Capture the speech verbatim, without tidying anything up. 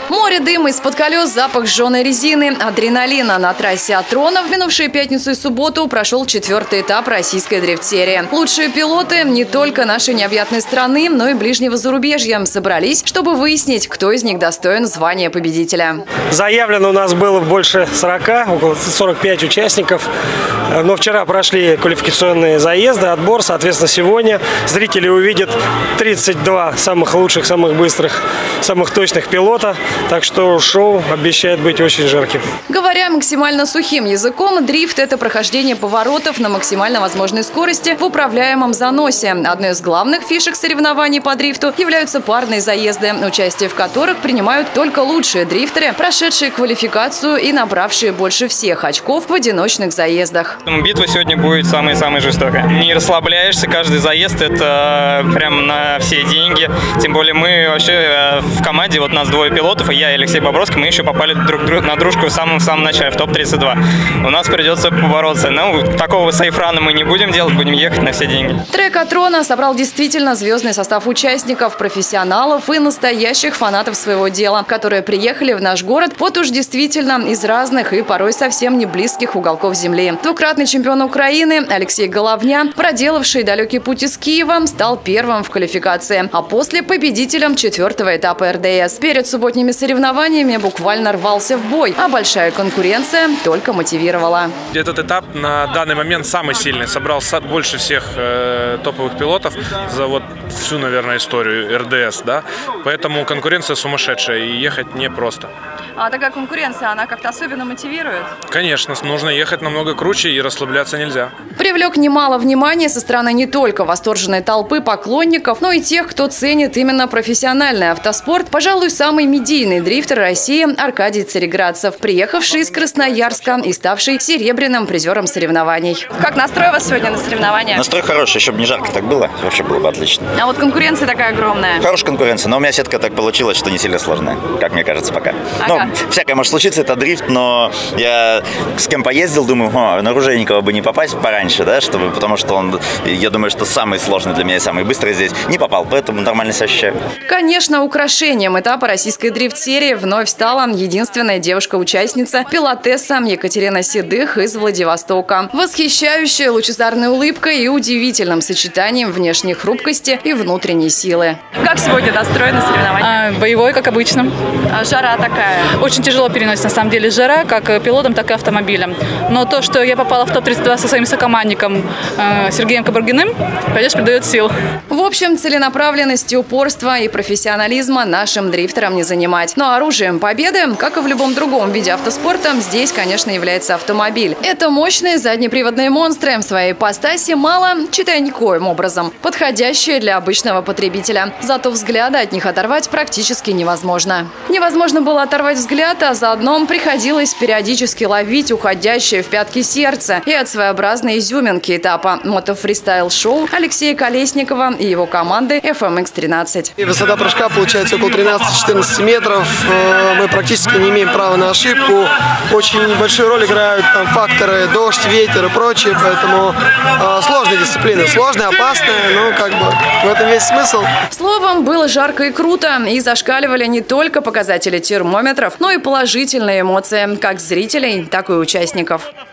Море дыма из-под колес, запах жженой резины, адреналина. На трассе Атрона в минувшую пятницу и субботу прошел четвертый этап российской дрифт-серии. Лучшие пилоты не только нашей необъятной страны, но и ближнего зарубежья собрались, чтобы выяснить, кто из них достоин звания победителя. Заявлено у нас было больше сорока, около сорока пяти участников. Но вчера прошли квалификационные заезды, отбор. Соответственно, сегодня зрители увидят тридцать два самых лучших, самых быстрых, самых точных пилота. Так что шоу обещает быть очень жарким. Говоря максимально сухим языком, дрифт – это прохождение поворотов на максимально возможной скорости в управляемом заносе. Одной из главных фишек соревнований по дрифту являются парные заезды, участие в которых принимают только лучшие дрифтеры, прошедшие квалификацию и набравшие больше всех очков в одиночных заездах. Битва сегодня будет самая-самая жестокая. Не расслабляешься, каждый заезд – это прям на все деньги. Тем более мы вообще в команде, вот нас двое пилотов, и я, и Алексей Бобровский, мы еще попали друг на дружку в самом, в самом начале, в топ тридцать два. У нас придется побороться. Ну, такого сейфрана мы не будем делать, будем ехать на все деньги. Трек Атрона собрал действительно звездный состав участников, профессионалов и настоящих фанатов своего дела, которые приехали в наш город вот уж действительно из разных и порой совсем не близких уголков земли. Двукратный чемпион Украины Алексей Головня, проделавший далекий путь из Киева, стал первым в квалификации, а после победителем четвертого этапа эр дэ эс. Перед субботними соревнованиями буквально рвался в бой, а большая конкуренция только мотивировала. Этот этап на данный момент самый сильный. Собрал больше всех э, топовых пилотов за вот всю, наверное, историю эр дэ эс, да? Поэтому конкуренция сумасшедшая и ехать непросто. А такая конкуренция, она как-то особенно мотивирует? Конечно, нужно ехать намного круче и расслабляться нельзя. Привлек немало внимания со стороны не только восторженной толпы поклонников, но и тех, кто ценит именно профессиональный автоспорт. Пожалуй, самый медийный дрифтер России Аркадий Цареградцев, приехавший из Красноярска и ставший серебряным призером соревнований. Как настрой у вас сегодня на соревнования? Настрой хороший, еще бы не жарко так было, вообще было бы отлично. А вот конкуренция такая огромная. Хорошая конкуренция, но у меня сетка так получилась, что не сильно сложная, как мне кажется пока. Ага. Ну, всякое может случиться, это дрифт, но я с кем поездил, думаю, о, на Оружейникова бы не попасть пораньше, да, чтобы, потому что он, я думаю, что самый сложный для меня и самый быстрый здесь, не попал, поэтому нормально себя ощущаю. Конечно, украшением этапа российской дрифт-серии вновь стала единственная девушка-участница, пилотесса Екатерина Седых из Владивостока. Восхищающая лучезарной улыбкой и удивительным сочетанием внешней хрупкости и внутренней силы. Как сегодня настроены соревнования? А, боевой, как обычно. А жара такая? Очень тяжело переносить, на самом деле, жара, как пилотам, так и автомобилям. Но то, что я попала в топ тридцать два со своим сокомандником э, Сергеем Кабаргиным, конечно, придает сил. В общем, целенаправленности, упорства и профессионализма нашим дрифтерам не занимать. Но оружием победы, как и в любом другом виде автоспорта, здесь, конечно, является автомобиль. Это мощные заднеприводные монстры, в своей ипостаси мало, читая никоим образом, подходящие для обычного потребителя. Зато взгляда от них оторвать практически невозможно. Невозможно было оторвать взгляд, а заодно приходилось периодически ловить уходящее в пятки сердце и от своеобразной изюминки этапа мотофристайл-шоу Алексея Колесникова и его команды эф эм икс тринадцать. И высота прыжка получается около тринадцати-четырнадцати метров. Мы практически не имеем права на ошибку. Очень большую роль играют там факторы дождь, ветер и прочее, поэтому э, сложная дисциплина, сложная, опасная, но как бы в этом весь смысл. Словом, было жарко и круто, и зашкаливали не только показатели термометров, но и положительные эмоции как зрителей, так и участников.